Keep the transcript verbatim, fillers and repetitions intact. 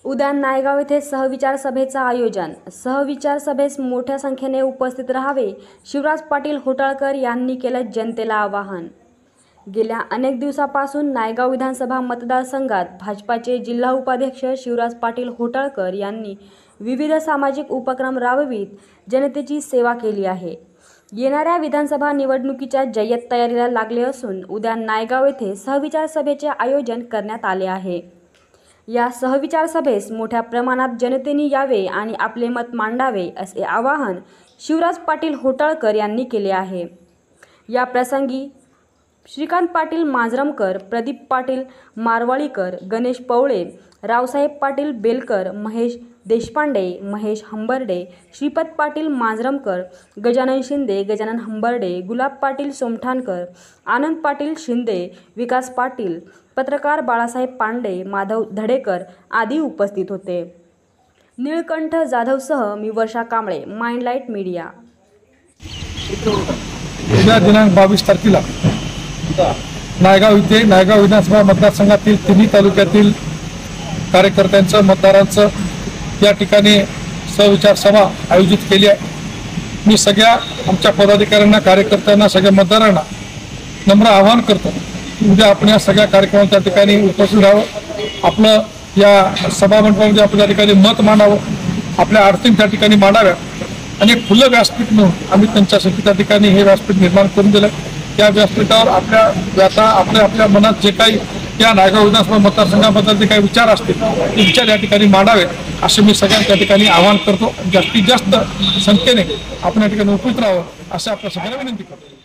उद्या नायगाव येथे सहविचार सभेचं आयोजन। सहविचार सभेस मोठ्या संख्येने उपस्थित राहावे, शिवराज पाटील होटाळकर यांनी केलं जनतेला आवाहन। गेल्या अनेक दिवसापासून नायगाव विधानसभा मतदारसंघात भाजपाचे जिल्हा उपाध्यक्ष शिवराज पाटील होटाळकर यांनी विविध सामाजिक उपक्रम राबवित जनतेची सेवा केली आहे। येणाऱ्या विधानसभा निवडणुकीच्या जय्यत तयारीला लागले असून उद्या नायगाव येथे सहविचार सभेचे आयोजन करण्यात आले आहे। या सहविचार सभेस मोठ्या प्रमाणात जनतेने यावे आणि आपले मत मांडावे असे आवाहन शिवराज पाटील होटाळकर यांनी केले आहे। या प्रसंगी श्रीकांत पाटील मांजरमकर, प्रदीप पाटील मारवाळीकर, गणेश पवळे, रावसाहेब पाटील बेलकर, महेश देशपांडे, महेश हंबर्डे, श्रीपत पाटील मांजरमकर, गजानन शिंदे, गजानन हंबर्डे, गुलाब पाटील सोमठाणकर, आनंद पाटील शिंदे, विकास पाटील, पत्रकार बाळासाहेब पांडे, माधव धडेकर आदी उपस्थित होते। निळकंठ जाधवसह मी वर्षा कांबळे, माइंडलाइट मीडिया। उद्या दिनांक बावीस तारखेला नायगाव येथे नायगाव विधानसभा मतदारसंघातील तिन्ही तालुक्यातील कार्यकर्त्यांचं मतदारांचं या ठिकाणी सहविचार सभा आयोजित केली आहे। मी सगळ्या आमच्या पदाधिकाऱ्यांना, कार्यकर्त्यांना, सगळ्या मतदारांना नम्र आवाहन करतो, उद्या आपण या सगळ्या कार्यक्रमाच्या ठिकाणी उपस्थित राहावं, आपलं या सभामंडपामध्ये आपल्या ठिकाणी मत मांडावं, आपल्या अडचणी त्या ठिकाणी मांडाव्या आणि एक खुलं व्यासपीठ म्हणून आम्ही त्यांच्यासाठी त्या ठिकाणी हे व्यासपीठ निर्माण करून दिलं। त्या व्यासपीठावर आपल्या व्यथा, आपल्या आपल्या मनात जे काही या नायगाव विधानसभा मतदारसंघाबद्दल जे काही विचार असतील ते विचार या ठिकाणी मांडावेत असे मी सगळ्यांना त्या ठिकाणी आवाहन करतो। जास्तीत जास्त संख्येने आपण या ठिकाणी उपस्थित राहावं असं आपल्या सगळ्यांना विनंती करतो।